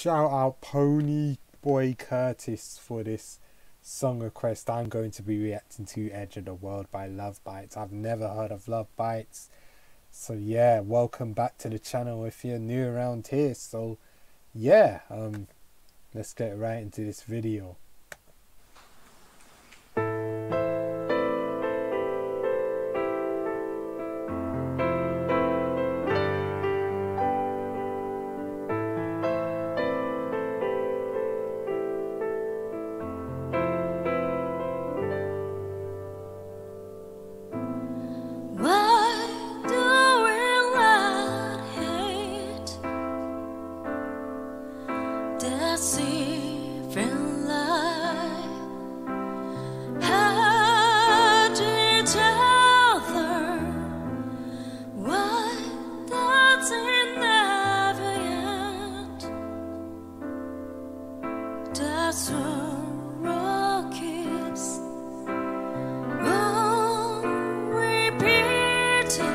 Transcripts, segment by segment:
shout out Ponyboy Curtis for this song request. I'm going to be reacting to Edge of the World by Lovebites. I've never heard of Lovebites, so yeah, welcome back to the channel if you're new around here. So yeah, let's get right into this video. Deceiving lie. Hide each other. Why does it never end? The sorrow keeps on repeating.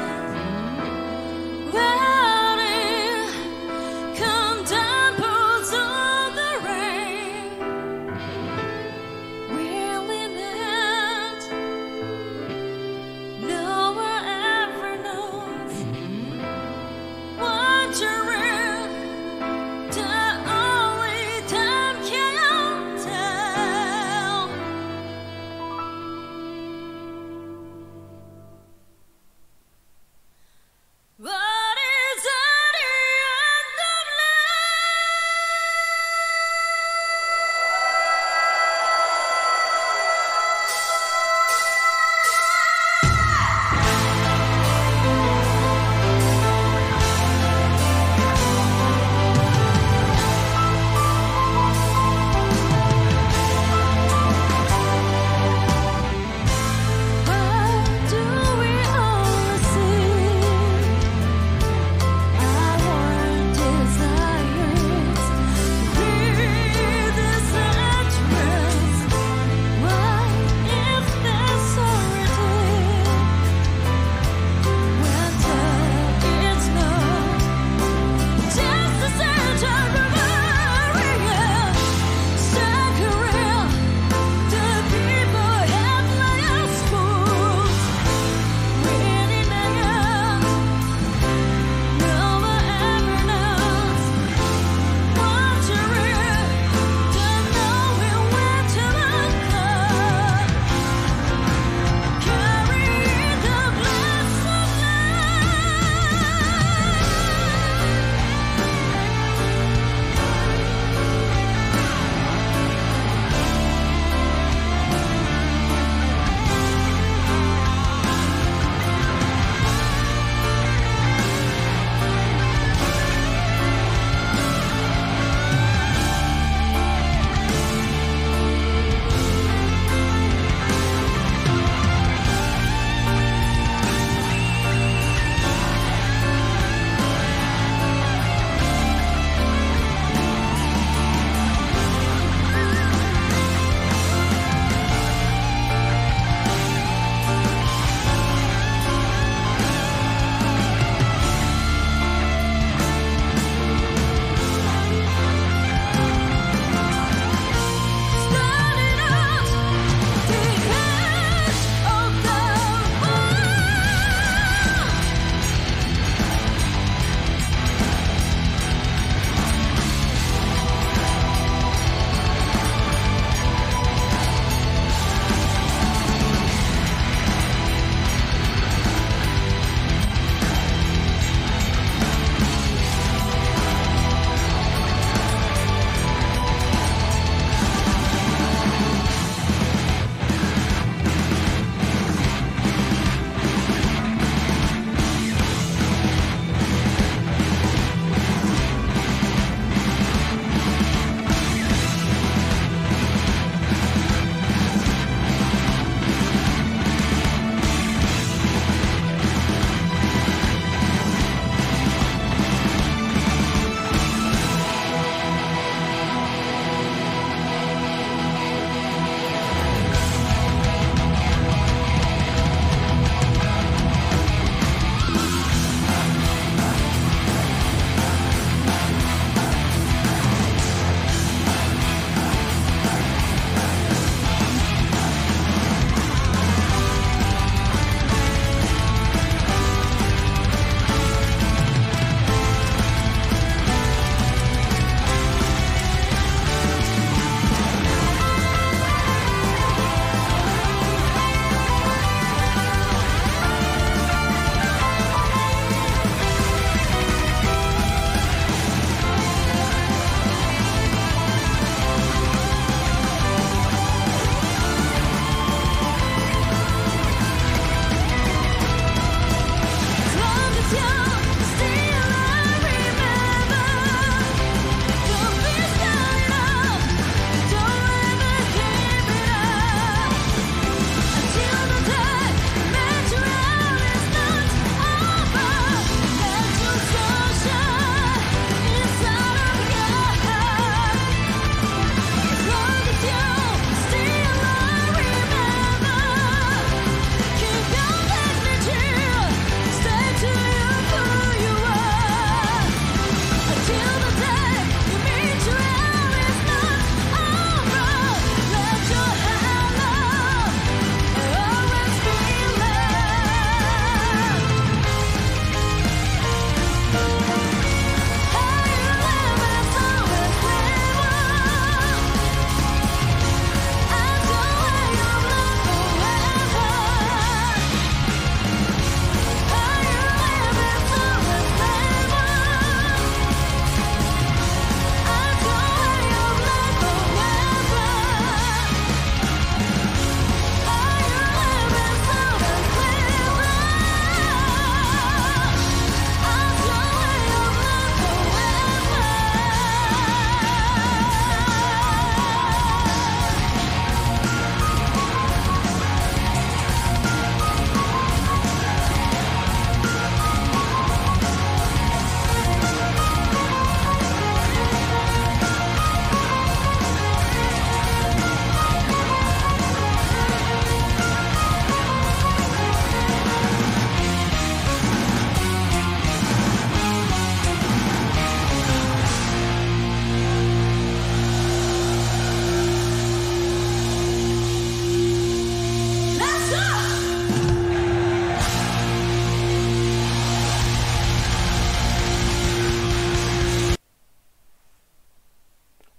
The only time counted.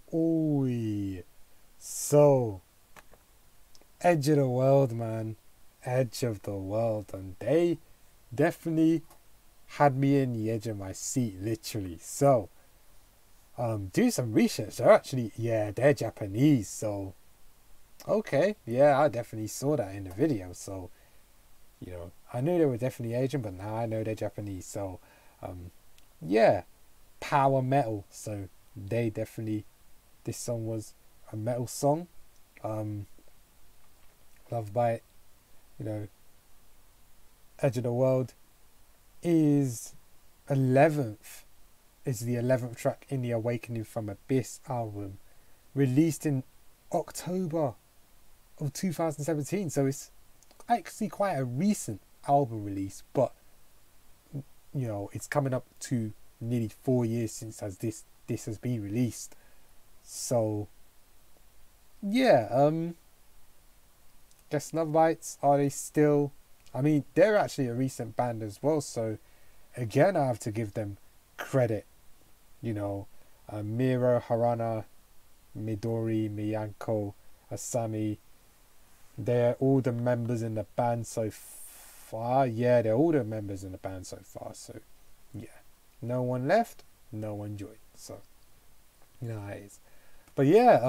Oi. So, Edge of the World, man. Edge of the World. And they definitely had me in the edge of my seat, literally. So, do some research. They're Japanese. So, okay. Yeah, I definitely saw that in the video. So, I knew they were definitely Asian, but now I know they're Japanese. So, yeah, power metal. So, this song was a metal song. Lovebite, Edge of the World is the 11th track in the Awakening from Abyss album, released in October of 2017. So it's actually quite a recent album release, but it's coming up to nearly 4 years since this has been released. So yeah, guess Lovebites, are they still, I mean, they're actually a recent band as well, so again I have to give them credit. Miro, Harana, Midori, Miyako, Asami, they're all the members in the band so far. Yeah, they're all the members in the band so far. So yeah, no one left, no one joined. So how it is. But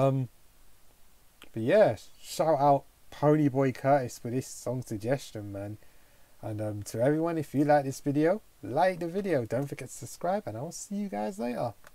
yeah, shout out Ponyboy Curtis for this song suggestion, man. And to everyone, if you like this video, like the video. Don't forget to subscribe, and I'll see you guys later.